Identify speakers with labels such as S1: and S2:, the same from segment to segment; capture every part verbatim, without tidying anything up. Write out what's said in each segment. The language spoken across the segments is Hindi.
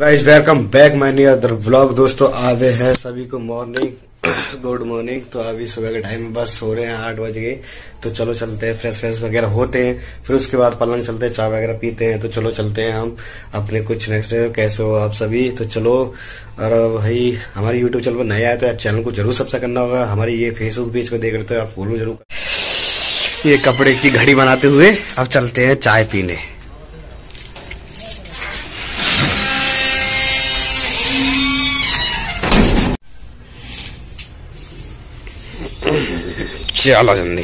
S1: Guys welcome back my new other vlog. दोस्तों आवे है सभी को मॉर्निंग गुड मॉर्निंग। तो अभी सुबह के टाइम में बस सो रहे हैं, आठ बज गए। तो चलो चलते हैं, फ्रेश फ्रेश वगैरह होते हैं, फिर उसके बाद पलंग चलते हैं, चाय वगैरह पीते हैं। तो चलो चलते हैं हम अपने कुछ नेक्स्ट। कैसे हो आप सभी? तो चलो। और भाई हमारी यूट्यूब चैनल पर नए आए तो चैनल को जरूर सब्सक्राइब करना होगा। हमारी ये फेसबुक पेज पर देख रहे हो आप फॉलो जरूर। ये कपड़े की घड़ी बनाते हुए अब चलते हैं चाय पीने। चलो जल्दी।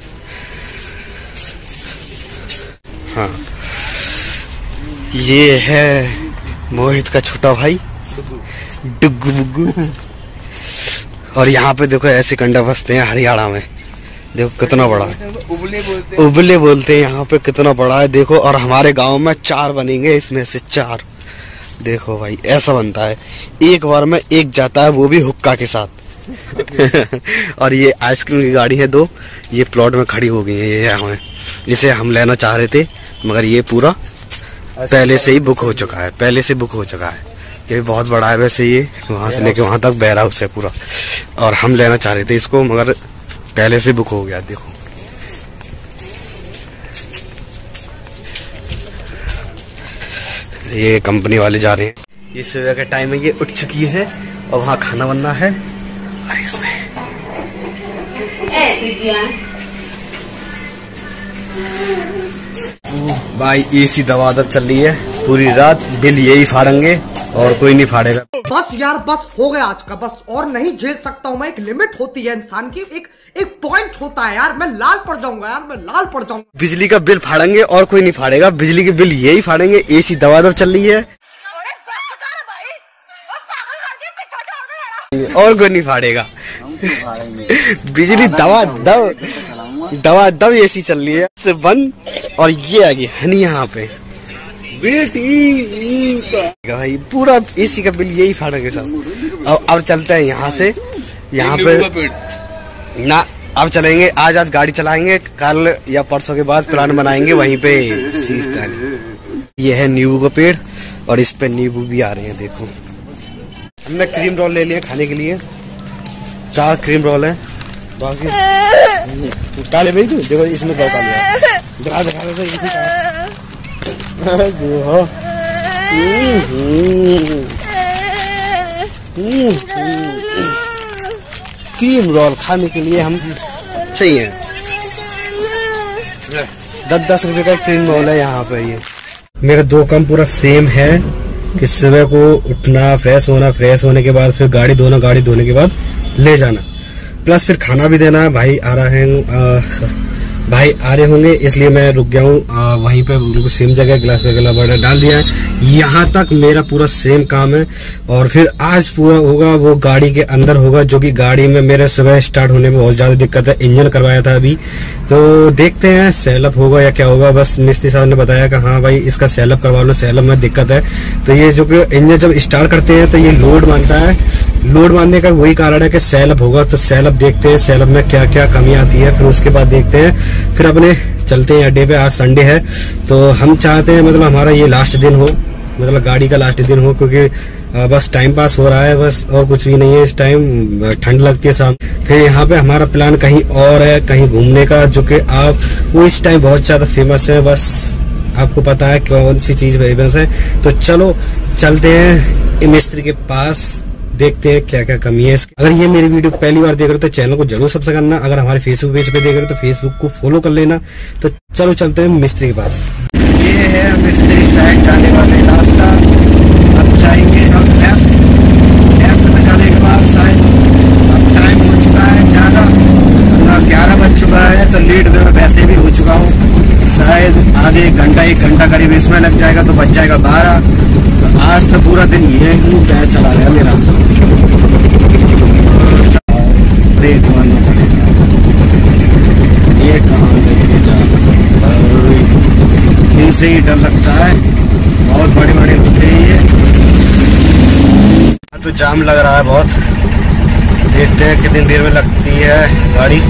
S1: हाँ, ये है मोहित का छोटा भाई डुग्गू बुग्गू। और यहाँ पे देखो ऐसे कंडा बसते हैं हरियाणा में। देखो कितना बड़ा है, उबले बोलते हैं। उबले बोलते हैं यहाँ पे, कितना बड़ा है देखो। और हमारे गांव में चार बनेंगे, इसमें से चार। देखो भाई ऐसा बनता है, एक बार में एक जाता है, वो भी हुक्का के साथ। और ये आइसक्रीम की गाड़ी है दो, ये प्लॉट में खड़ी हो गई है। ये हमें जिसे हम लेना चाह रहे थे, मगर ये पूरा पहले से ही बुक हो चुका है, पहले से बुक हो चुका है। ये बहुत बड़ा है वैसे, ये वहां से लेके वहां तक बेयर हाउस है पूरा। और हम लेना चाह रहे थे इसको, मगर पहले से बुक हो गया। देखो ये कंपनी वाले जा रहे हैं। ये सुबह का टाइम है, ये उठ चुकी है और वहाँ खाना बनना है। और इसमें भाई एसी दवादब चल रही है पूरी रात। बिल यही फाड़ेंगे और कोई नहीं फाड़ेगा।
S2: बस यार बस हो गया आज का, बस और नहीं झेल सकता हूँ मैं। एक लिमिट होती है इंसान की, एक एक पॉइंट होता है यार। मैं लाल पड़ जाऊंगा यार, मैं लाल पड़ जाऊंगा।
S1: बिजली का बिल फाड़ेंगे और कोई नहीं फाड़ेगा, बिजली के बिल यही फाड़ेंगे। एसी दवादब चल रही है और कोई नहीं फाड़ेगा। बिजली दवा दव दवा दव एसी चल रही है से बंद। और ये आ गई हनी यहाँ पे बेटी भाई, पूरा एसी का बिल यही फाड़ेंगे सब। अब अब चलते हैं यहाँ से, यहाँ पे ना अब चलेंगे। आज आज गाड़ी चलाएंगे, कल या परसों के बाद प्लान बनाएंगे वहीं पे सीखता है। ये है नींबू का पेड़ और इस पे नींबू भी आ रहे हैं। देखो हमने क्रीम रोल ले लिया खाने के लिए, चार क्रीम रोल है। बाकी काले भाई तू देखो इसमें दो काले दिखा दिखा क्रीम रोल खाने के लिए हम चाहिए। दस दस रुपए का क्रीम रोल है यहाँ पे। ये मेरा दो काम पूरा सेम है कि सुबह को उठना, फ्रेश होना, फ्रेश होने के बाद फिर गाड़ी धोना, गाड़ी धोने के बाद ले जाना, प्लस फिर खाना भी देना है। भाई आ रहे हैं, भाई आ रहे होंगे इसलिए मैं रुक गया हूँ वहीं पे। बिल्कुल सेम जगह गिलास वगैरह बड़ा डाल दिया है। यहाँ तक मेरा पूरा सेम काम है। और फिर आज पूरा होगा वो गाड़ी के अंदर होगा, जो कि गाड़ी में मेरे सुबह स्टार्ट होने में बहुत ज्यादा दिक्कत है। इंजन करवाया था अभी, तो देखते हैं सेलअप होगा या क्या होगा। बस मिस्त्री साहब ने बताया कि हाँ भाई इसका सेलअप करवा लो, सेलअप में दिक्कत है। तो ये जो कि इंजन जब स्टार्ट करते हैं तो ये लोड मानता है, लोड मानने का वही कारण है कि सेलअप होगा। तो सेलअप देखते हैं सेलअप में क्या क्या कमी आती है, फिर उसके बाद देखते हैं। फिर अपने चलते हैं अड्डे पे। आज संडे है तो हम चाहते हैं मतलब हमारा ये लास्ट दिन हो, मतलब गाड़ी का लास्ट दिन हो, क्योंकि बस टाइम पास हो रहा है बस, और कुछ भी नहीं है इस टाइम। ठंड लगती है शाम। फिर यहाँ पे हमारा प्लान कहीं और है, कहीं घूमने का, जो कि आप वो इस टाइम बहुत ज्यादा फेमस है। बस आपको पता है कौन सी चीज फेमस है। तो चलो चलते हैं मिस्त्री के पास, देखते हैं क्या क्या कमी है इसकी। अगर ये मेरी वीडियो पहली बार देख रहे हो तो चैनल को जरूर सब्सक्राइब करना। अगर हमारे फेसबुक पेज पे देख रहे हो तो फेसबुक को फॉलो कर लेना। तो चलो चलते हैं मिस्त्री के पास। ये है मिस्त्री साइड जाने वाले रास्ता। अब जाएंगे हम लेफ्ट, लेफ्ट में जाने के बाद शायद अब टाइम हो चुका है ज्यादा, ग्यारह बज चुका है। तो लेट में वैसे भी हो चुका हूँ, शायद आधे एक घंटा एक घंटा करीब इसमें लग जाएगा, तो बच जाएगा बारह। तो आज तो पूरा दिन ये ही क्या चला गया मेरा। ब्रेक मारना पड़ेगा, ये कहाँ लेके जा, इनसे ही डर लगता है, बहुत बड़े बड़े होते हैं ये। तो जाम लग रहा है बहुत, देखते हैं कितनी देर में लगती है गाड़ी।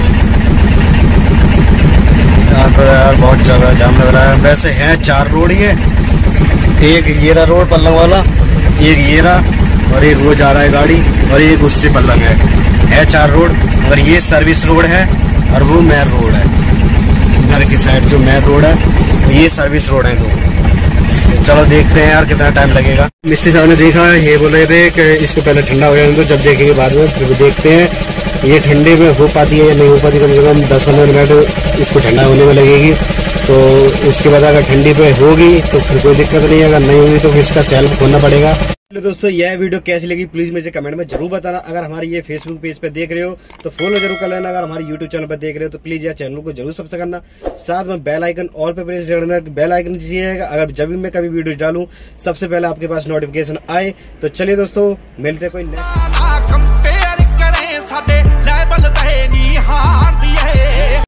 S1: यहाँ पर यार बहुत जगह जाम लग रहा है। वैसे है चार रोड, ये एक येरा रोड पल्लंग वाला, एक ये रहा और एक वो जा रहा है गाड़ी और एक उससे पल्लंग है है चार रोड। और ये सर्विस रोड है और वो मेन रोड है, इधर की साइड जो मेन रोड है ये सर्विस रोड है दो। चलो देखते हैं यार कितना टाइम लगेगा। मिस्त्री साहब ने देखा ये बोल रहे थे कि इसको पहले ठंडा हो जाने दो, जब देखेंगे बाद में फिर देखते हैं ये ठंडे में हो पाती है या नहीं हो पाती। कम से कम दस पंद्रह मिनट इसको ठंडा होने में लगेगी, तो उसके बाद अगर ठंडी पे होगी तो फिर कोई दिक्कत नहीं, अगर नहीं होगी तो फिर इसका सेल्फ खोलना पड़ेगा। हेलो दोस्तों, यह वीडियो कैसी लगी प्लीज मुझे कमेंट में जरूर बताना। अगर हमारे ये फेसबुक पेज पे देख रहे हो तो फॉलो जरूर कर लेना। अगर हमारे यूट्यूब चैनल पर देख रहे हो तो प्लीज यार चैनल को जरूर सब्सक्राइब करना, साथ में बेल आइकन ऑल पे प्रेस करना। बेल आइकन चाहिए अगर जब भी मैं कभी वीडियो डालूं सबसे पहले आपके पास नोटिफिकेशन आए। तो चलिए दोस्तों, मिलते कोई नेक्स्ट